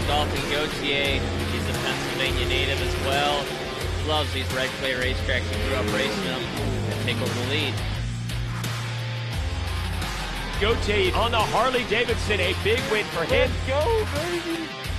Dalton Gauthier. He's a Pennsylvania native as well. Loves these Red Clay racetracks. He grew up racing them and take over the lead. Gauthier on the Harley-Davidson, a big win for him. Let's go, baby!